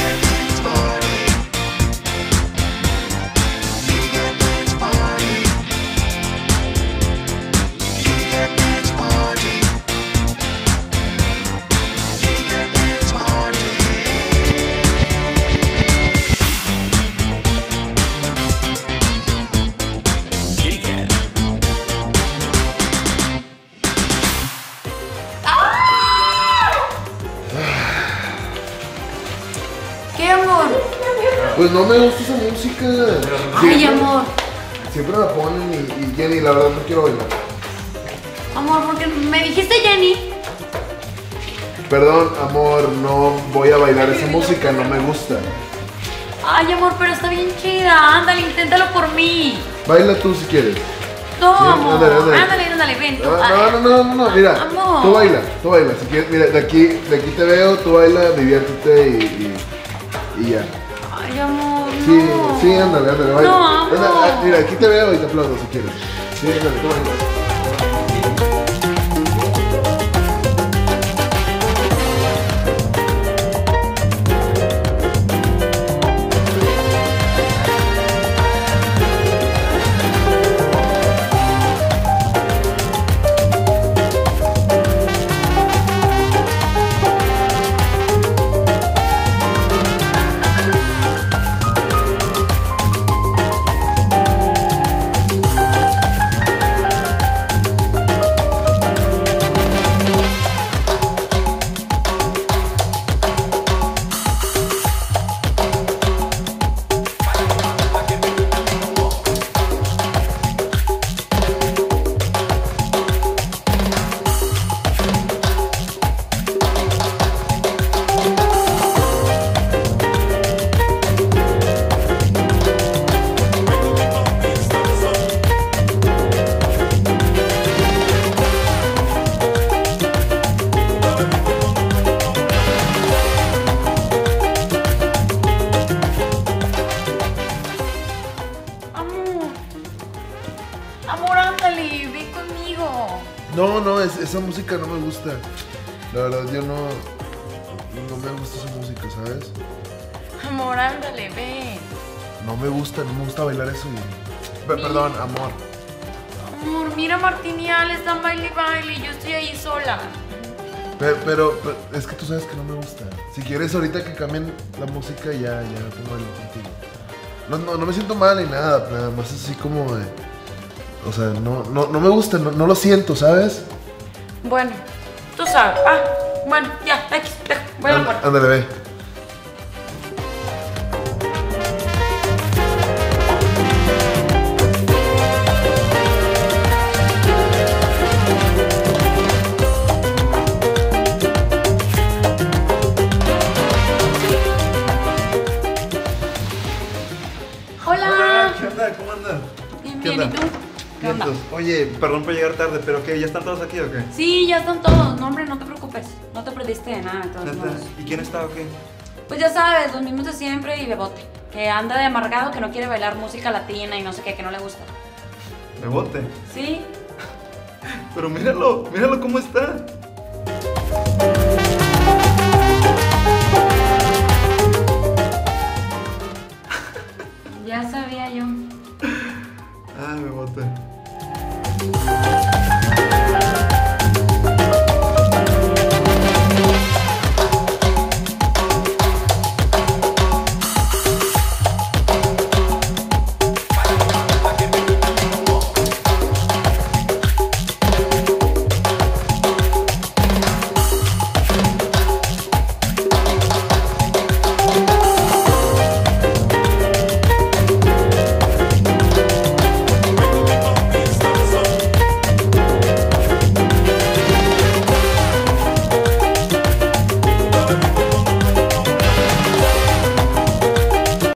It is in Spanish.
Pues no me gusta esa música. Ay, amor. Siempre la ponen y Jenny, la verdad no quiero bailar. Amor, porque me dijiste Jenny. Perdón, amor, no voy a bailar esa música, no me gusta. Ay, amor, pero está bien chida. Ándale, inténtalo por mí. Baila tú si quieres. No, Sí, amor. ándale. Ándale, ven tú. No, mira. Amor. Tú baila. Si quieres, mira, de aquí te veo, tú baila, diviértete y ya. Ay, amor. Sí, ándale, baila. No, amor. Mira, aquí te veo y te aplaudo si quieres. Sí, ándale, tú baila. Amor, ándale, ven conmigo. No, esa música no me gusta. La verdad, yo no me gusta esa música, ¿sabes? Amor, ándale, ven. No me gusta bailar eso. Perdón, amor. Amor, mira, Martín y Ale están baile y baile y yo estoy ahí sola. Pero es que tú sabes que no me gusta. Si quieres ahorita que cambien la música, ya pongo bailar contigo. No me siento mal ni nada más así como de... O sea, no me gusta, no lo siento, ¿sabes? Bueno, tú sabes. Bueno, ya, voy a la puerta. Ándale, ve. Hola. ¿Qué onda? ¿Cómo andan? Bien, ¿y tú? ¿Qué onda? Oye, perdón por llegar tarde, pero ¿qué? ¿Ya están todos aquí o qué? Sí, ya están todos. No, hombre, no te preocupes. No te perdiste de nada, de todos ¿Neta? modos. ¿Y quién está o qué? Pues ya sabes, los mismos de siempre y Bebote. Que anda de amargado, que no quiere bailar música latina y no sé qué, que no le gusta. Bebote. ¿Sí? Pero míralo cómo está.